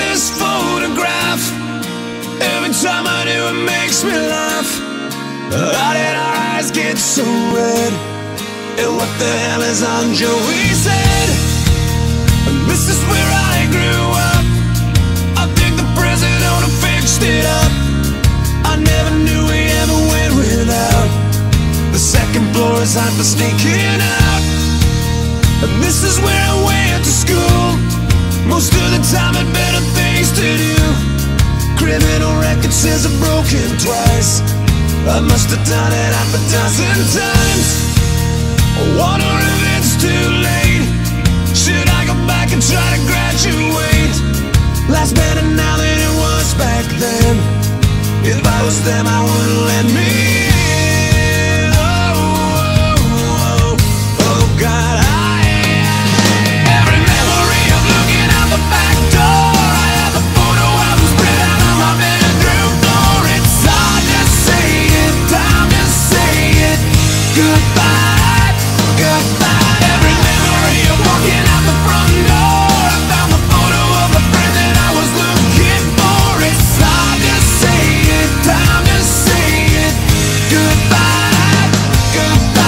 this photograph. Every time I do, it makes me laugh. How did our eyes get so red? And what the hell is on Joey's head? And this is where I grew up. I think the president who fixed it up. I never knew we ever went without. The second floor is hot for sneaking out. And this is where I went to school. Most of the time had better things to do. Criminal record says I've broken twice. I must have done it half a dozen times. I wonder if it's too late. Should I go back and try to graduate? Life's better now than it was back then. If I was them, I wouldn't let me in. Oh, oh, oh, oh God. Every memory of looking out the back door. I have a photo album spread out on my bedroom floor. It's hard to say it, time to say it. Goodbye, goodbye. Every memory of walking out the front door. I found the photo of the friend that I was looking for. It's hard to say it, time to say it. Goodbye, goodbye.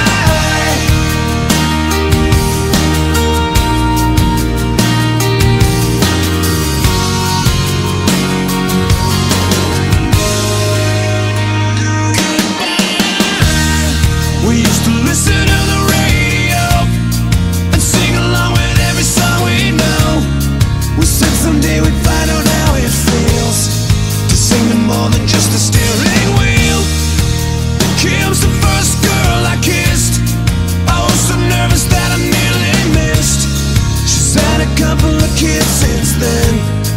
We used to listen to the radio and sing along with every song we know. We said someday we'd find out how it feels to sing to more than just a steering wheel. Kim's the first girl I kissed. I was so nervous that I nearly missed. She's had a couple of kids since then.